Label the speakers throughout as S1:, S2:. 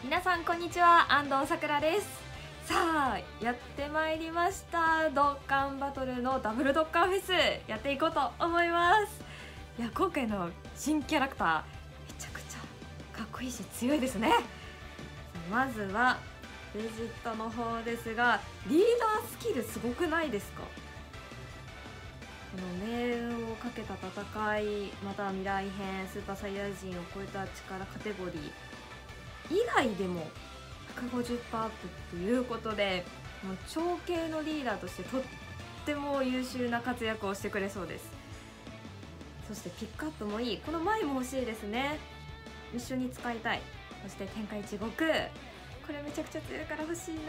S1: 皆さんこんにちは、安藤さくらです。さあやってまいりました、ドッカンバトルのダブルドッカンフェスやっていこうと思います。いや、今回の新キャラクターめちゃくちゃかっこいいし強いですね。まずはベジットの方ですが、リーダースキルすごくないですか？この命運をかけた戦い、または未来編、スーパーサイヤ人を超えた力カテゴリー以外でも 150% アップということで、もう超系のリーダーとしてとっても優秀な活躍をしてくれそうです。そしてピックアップもいい、この前も欲しいですね。一緒に使いたい。そして天下一極、これめちゃくちゃ強いから欲しいな。ピッ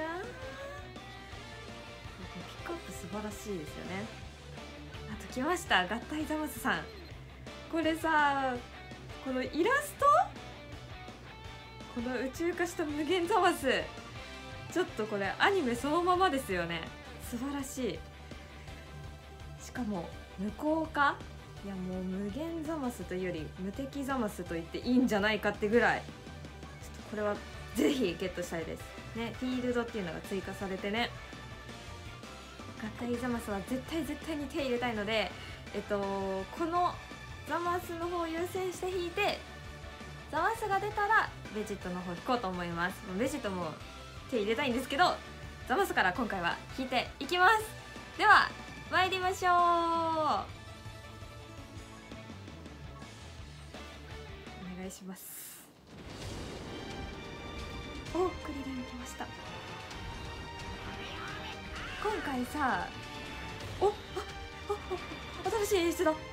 S1: クアップ素晴らしいですよね。あと来ました、合体ザマスさん。これさ、このイラスト、この宇宙化した無限ザマス、ちょっとこれアニメそのままですよね。素晴らしい。しかも無効化、いやもう無限ザマスというより無敵ザマスと言っていいんじゃないかってぐらい、ちょっとこれはぜひゲットしたいですね。フィールドっていうのが追加されてね、合体ザマスは絶対に手入れたいので、このザマスの方を優先して引いて、ザマスが出たらベジットの方引こうと思います。ベジットも手入れたいんですけど、ザマスから今回は引いていきます。では参りましょう。お願いします。お、クリリン来ました。今回さ、新しい演出だ。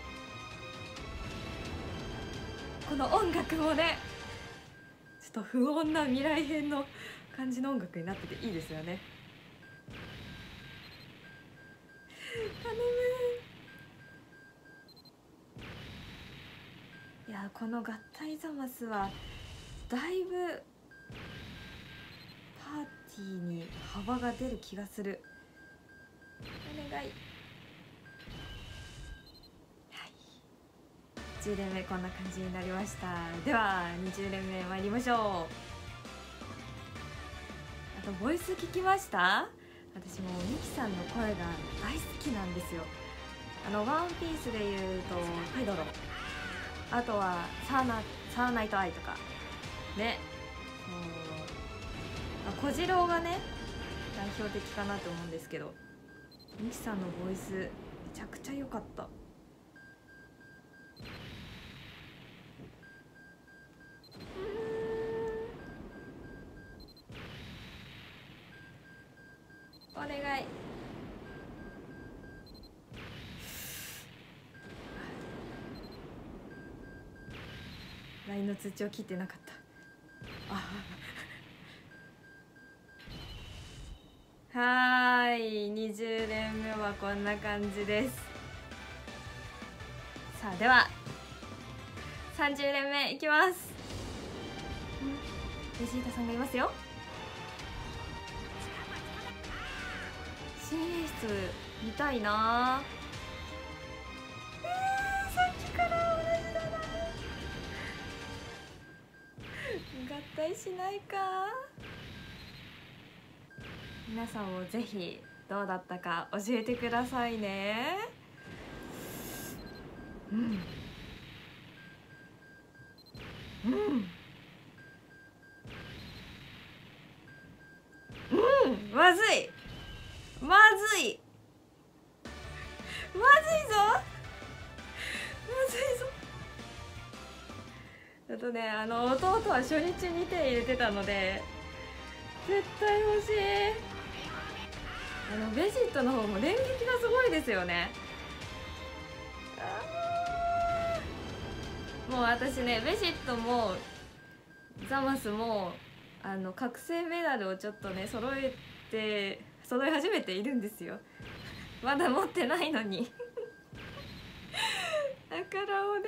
S1: この音楽もね、ちょっと不穏な未来編の感じの音楽になってていいですよね。頼む。いや、この合体ザマスはだいぶパーティーに幅が出る気がする。お願い。10連目こんな感じになりました。では20連目参りましょう。あとボイス聞きました？私もミキさんの声が大好きなんですよ。ワンピースでいうとペドロ、あとはサーナイトアイとかね、小次郎がね代表的かなと思うんですけど、ミキさんのボイスめちゃくちゃ良かった。お願い。LINE の通知を切ってなかった。はーい、20連目はこんな感じです。さあでは30連目いきます。ベジータさんがいますよ。新演出見たいな。さっきから同じだな。合体しないか。皆さんもぜひどうだったか教えてくださいね。まずいまずいぞ。あとね、弟は初日に手入れてたので絶対欲しい。ベジットの方も連撃がすごいですよね。もう私ね、ベジットもザマスも覚醒メダルをちょっとね揃え始めているんですよ。まだ持ってないのにだからお願い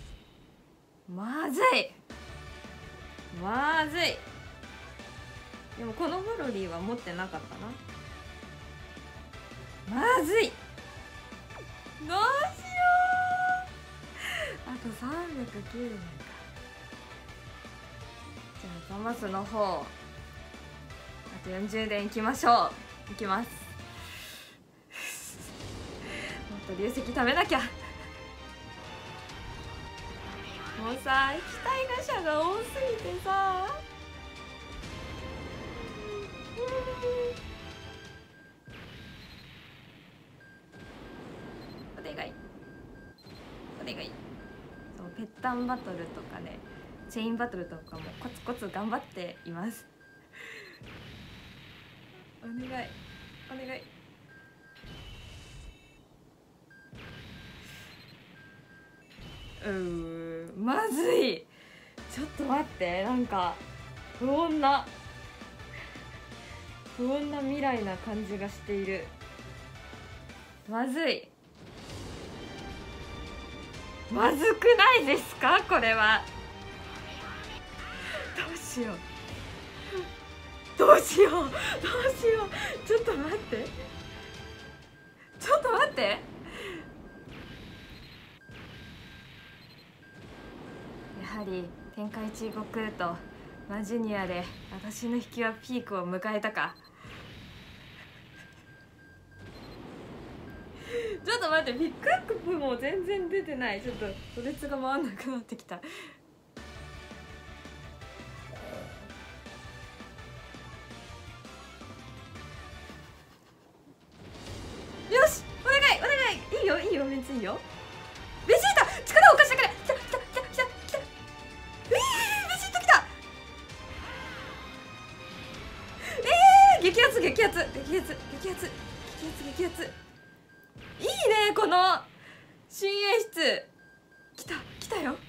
S1: まずい。 でもこのブロリーは持ってなかったな。まずい、どうしよう。あと309円か。じゃあザマスの方あと40連いきましょう。いきます。もっと流石食べなきゃ。もうさ、行きたいガシャが多すぎてさ。お願いお願い。そう、ペッタンバトルとかね、チェインバトルとかもコツコツ頑張っています。お願いお願い。まずい。ちょっと待って、なんか不穏な未来な感じがしている。まずい。まずくないですかこれは。どうしようどうしようどうしよう。ちょっと待って、ちょっと待って。やはり天下一悟空とマジュニアで私の引きはピークを迎えたか。ちょっと待って、ピックアップも全然出てない。ちょっとロレツが回んなくなってきた。よし、お願いお願い。いいよいいよ、めっちゃいいよ。ベジータ、力を貸してくれ。来た来た来た来た来た。ベジータ来た。激アツ激アツ激アツ激アツ激アツ激アツ。いいね、この新演出。来た来たよ。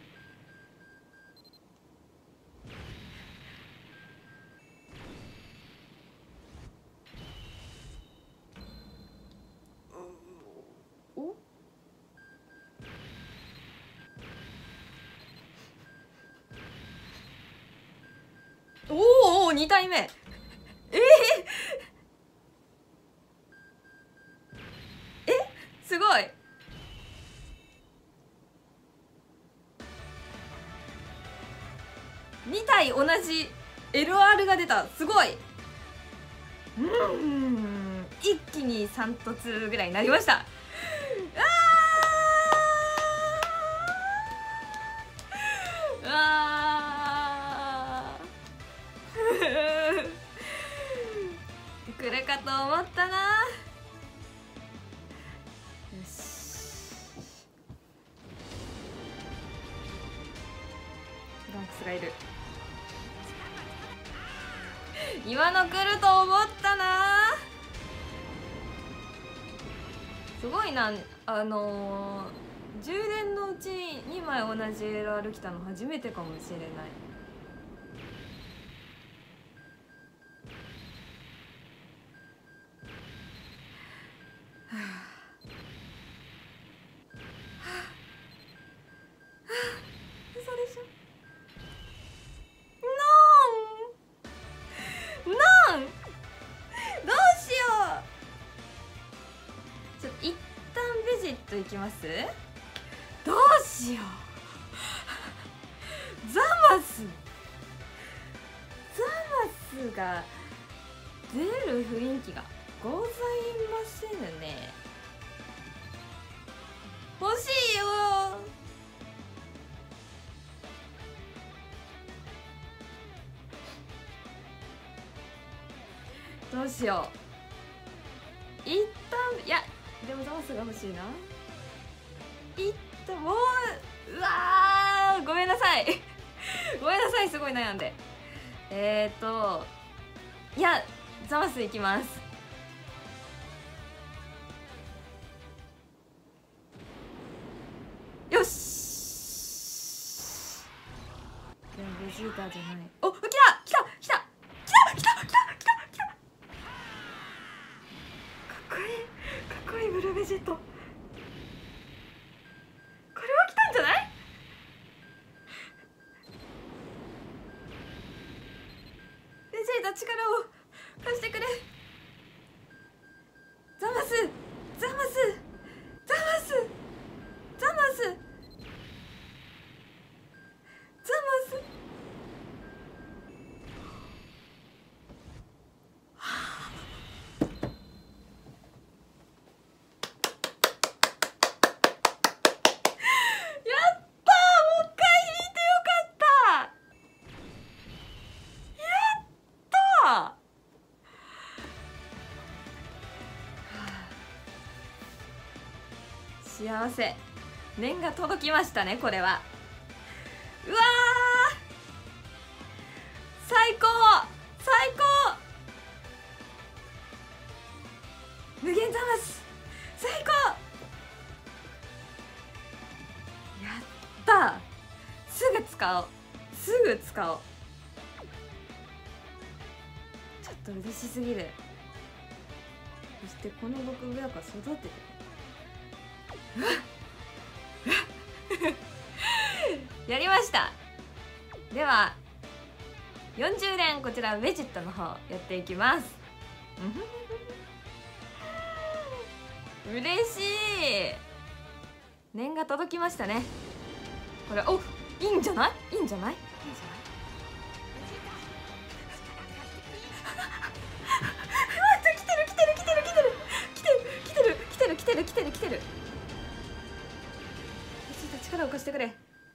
S1: おお、2体目。すごい。2体同じ LR が出た。すごい。一気に3突ぐらいになりました。来るかと思ったな。よし、バンクスがいる。今の来ると思ったな。すごいな。充電のうち2枚同じ LR 来たの初めてかもしれない。嘘でしょ。ノンどうしよう。ちょっと一旦ベジットいきます。どうしよう。ザマスが出る雰囲気がございませんね。欲しいよ。どうしよう。一旦、いやでもザマスが欲しいな。一旦もう、うわー、ごめんなさいごめんなさい、すごい悩んで。いやザマスいきます。よし。でもベジータじゃない。お、来た来た来た来た来た来た来た来た。かっこいいかっこいいブルーベジート。これは来たんじゃない。ベジータ力を貸してくれ。ザマスザマスザマスザマスザマス。幸せ、念が届きましたね。これはうわー、最高最高、無限ザマス最高、やった。すぐ使おう、すぐ使おう。ちょっと嬉しすぎる。そしてこの僕親が育ててやりました。では40連こちらベジットの方やっていきます。嬉しい、念が届きましたね。これお、いいんじゃない、いいんじゃない、いいんじゃない。来てる来てる来てる来てる来てる来てる来てる来てる来てる来てる。力を貸してくれ。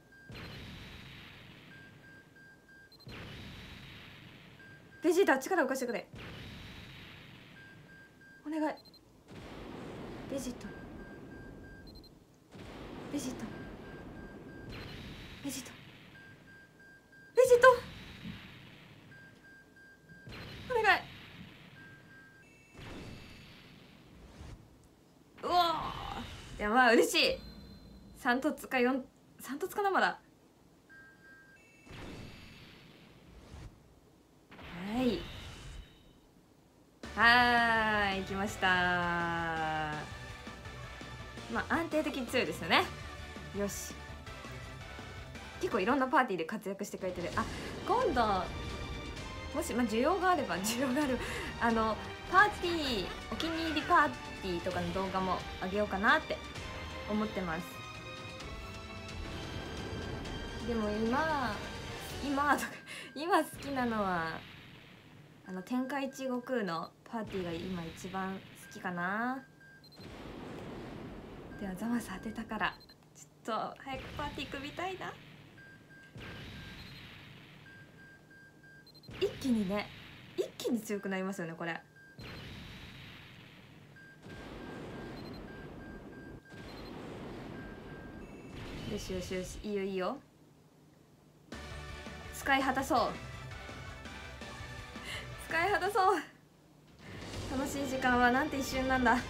S1: ベジータ、力を貸してくれ。お願い。ベジータ、ベジータ、ベジータ、ベジータ、お願い。うおー、いやまあ嬉しい。3凸か4、3凸かな、まだ。はい、行きました。まあ安定的に強いですよね。よし、結構いろんなパーティーで活躍してくれてる。あ、今度もし、需要があれば、需要があるパーティー、お気に入りパーティーとかの動画もあげようかなって思ってます。でも今好きなのは天下一悟空のパーティーが今一番好きかな。ではザマス当てたからちょっと早くパーティー組みたいな。一気にね、一気に強くなりますよねこれ。よしよしよし、いいよいいよ、使い果たそう、使い果たそう。楽しい時間はなんて一瞬なんだ。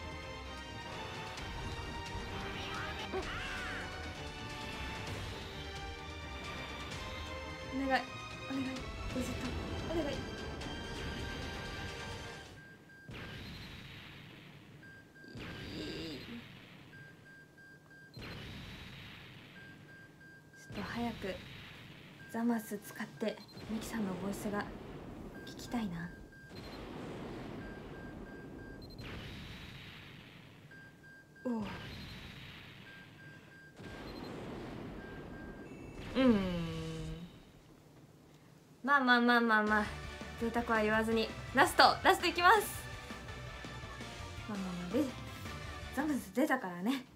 S1: お願いお願い、ベジータお願い。ちょっと早くザマス使ってミキさんのボイスが聞きたいな。おお、まあまあまあまあまあ、贅沢は言わずにラストいきます。まあまあまあ、でザマス出たからね。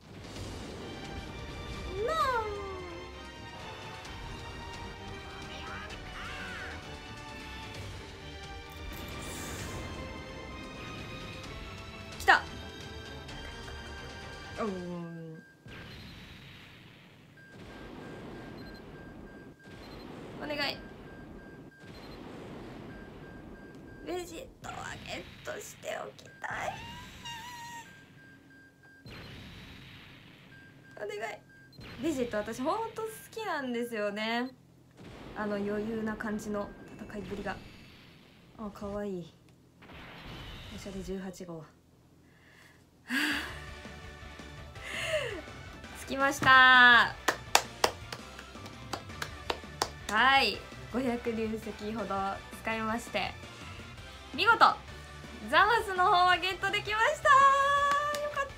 S1: 来た。お願い。ベジットはゲットしておきたい。お願い。ベジット私ほんと好きなんですよね。余裕な感じの戦いぶりが。あ、かわいい。おしゃれ18号。着きました。はい、500流石ほど使いまして見事ザマスの方はゲットできました。よかった。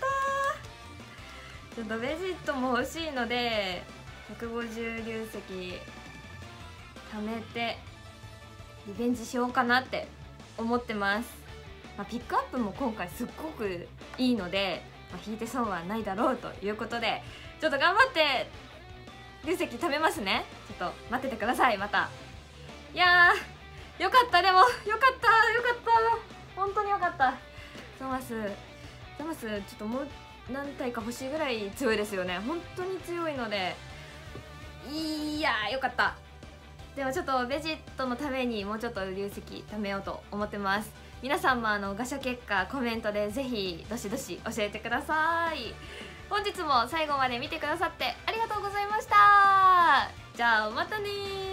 S1: ちょっとベジットも欲しいので150流石貯めてリベンジしようかなって思ってます。ピックアップも今回すっごくいいので、引いて損はないだろうということで、ちょっと頑張って流石貯めますね。ちょっと待っててください。またいやーよかった。でもよかった本当によかった。ザマスちょっともう何体か欲しいぐらい強いですよね。本当に強いので、いやーよかった。でもちょっとベジットのためにもうちょっと流石貯めようと思ってます。皆さんもガシャ結果コメントでぜひどしどし教えてください。本日も最後まで見てくださってありがとうございました。じゃあまたねー。